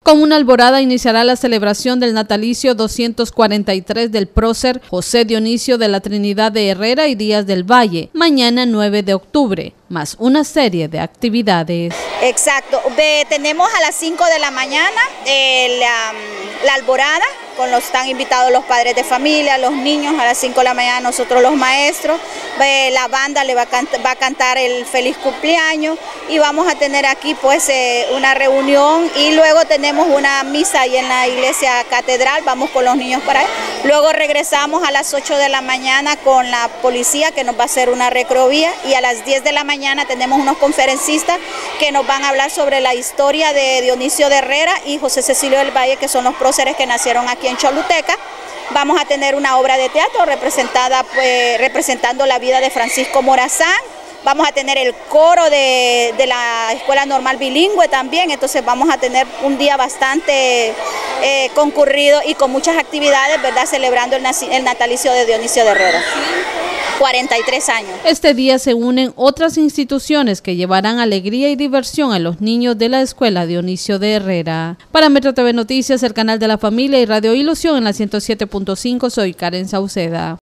Con una alborada iniciará la celebración del natalicio 243 del prócer José Dionisio de la Trinidad de Herrera y Díaz del Valle, mañana 9 de octubre, más una serie de actividades. Exacto, tenemos a las 5 de la mañana la alborada, están invitados los padres de familia, los niños, a las 5 de la mañana nosotros los maestros, la banda le va a cantar el feliz cumpleaños y vamos a tener aquí pues una reunión y luego tenemos una misa ahí en la iglesia catedral, vamos con los niños para ahí. Luego regresamos a las 8 de la mañana con la policía que nos va a hacer una recrovía y a las 10 de la mañana tenemos unos conferencistas que nos van a hablar sobre la historia de Dionisio de Herrera y José Cecilio del Valle, que son los próceres que nacieron aquí en Choluteca. Vamos a tener una obra de teatro representando la vida de Francisco Morazán. Vamos a tener el coro de la Escuela Normal Bilingüe también, entonces vamos a tener un día bastante concurrido y con muchas actividades, ¿verdad?, celebrando el natalicio de Dionisio de Herrera. 43 años. Este día se unen otras instituciones que llevarán alegría y diversión a los niños de la Escuela Dionisio de Herrera. Para Metro TV Noticias, el canal de la familia y Radio Ilusión en la 107.5, soy Karen Sauceda.